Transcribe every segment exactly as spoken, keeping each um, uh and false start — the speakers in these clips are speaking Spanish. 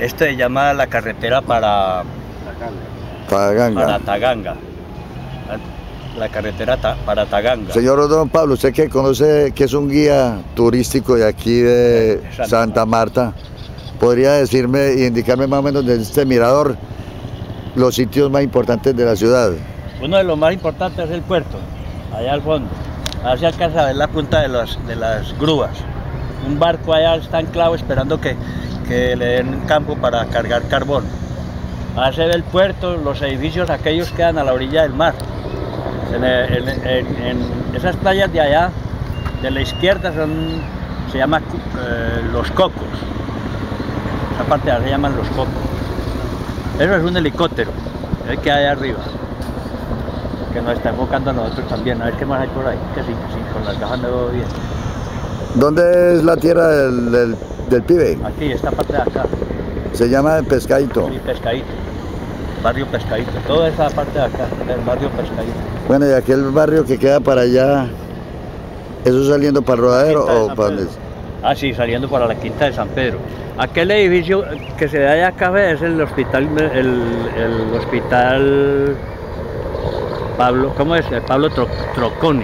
Esto se llama la carretera para Taganga. para Taganga. La carretera ta, para Taganga. Señor Don Pablo, usted que conoce, que es un guía turístico de aquí de Santa, Santa Marta, ¿podría decirme e indicarme más o menos de este mirador los sitios más importantes de la ciudad? Uno de los más importantes es el puerto, allá al fondo. Allá se alcanza a ver la punta de, los, de las grúas. Un barco allá está anclado esperando que, que le den un campo para cargar carbón. Allá se ve el puerto, los edificios aquellos quedan a la orilla del mar. En, en, en, en esas playas de allá, de la izquierda, son, se llama eh, Los Cocos. Esa parte de allá se llaman Los Cocos. Eso es un helicóptero, el que hay arriba, que nos está enfocando a nosotros también. A ver qué más hay por ahí, que sí, que sí, con las gafas no veo bien. ¿Dónde es la tierra del, del, del pibe? Aquí, esta parte de acá. Se llama el Pescadito. Sí, Pescadito. Barrio Pescadito. Toda esa parte de acá, el barrio Pescadito. Bueno, y aquel barrio que queda para allá, ¿eso saliendo para el Rodadero o para dónde? Ah, sí, saliendo para la Quinta de San Pedro. Aquel edificio que se ve allá acá es el hospital, el, el hospital Pablo, ¿cómo es? El Pablo Tro, Troconis.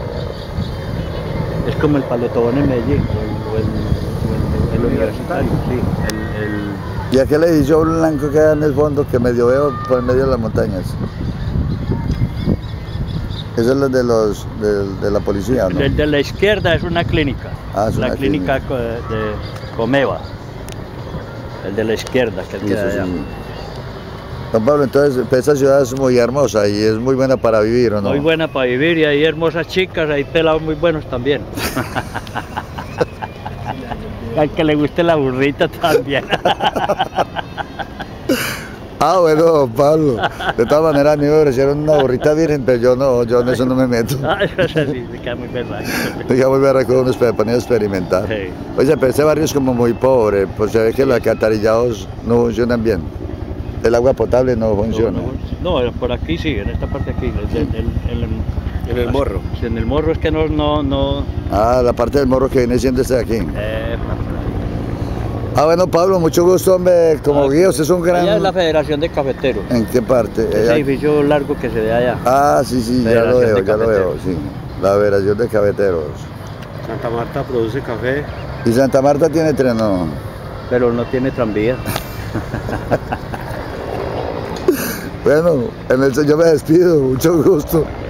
Es como el Pablo Tobón en Medellín, o el, o el, el, el universitario, sí. El, el... Y aquel edificio blanco que queda en el fondo, que medio veo por el medio de las montañas. Ese es el de los de, de la policía, ¿no? El de la izquierda es una clínica, ah, es la una clínica, clínica de Comeva. El de la izquierda, que sí, queda sí, allá. sí. Don Pablo, entonces esta ciudad es muy hermosa y es muy buena para vivir, ¿o no? Muy buena para vivir, y hay hermosas chicas, hay pelados muy buenos también. Al que le guste la burrita también. Ah, bueno, don Pablo. De todas maneras, a mí me ofrecieron una burrita virgen, pero yo no, yo en eso no me meto. Ah, eso sí, se queda muy verdad. Ya muy verá con unos poniendo a experimentar. Sí. Oye, pero este barrio es como muy pobre, pues se ve que los alcantarillados no funcionan bien. El agua potable no funciona. No, no, por aquí sí, en esta parte aquí, en el, el, el, en el morro. En el morro es que no, no, no... Ah, la parte del morro que viene siendo este de aquí. Eh, Ah, bueno, Pablo, mucho gusto, hombre, como ah, guía, usted es un gran... Allá es la Federación de Cafeteros. ¿En qué parte? Ese edificio largo que se ve allá. Ah, sí, sí, ya lo veo, ya lo veo, sí. La Federación de Cafeteros. Santa Marta produce café. ¿Y Santa Marta tiene tren, no? Pero no tiene tranvía. Bueno, en el, yo me despido, mucho gusto.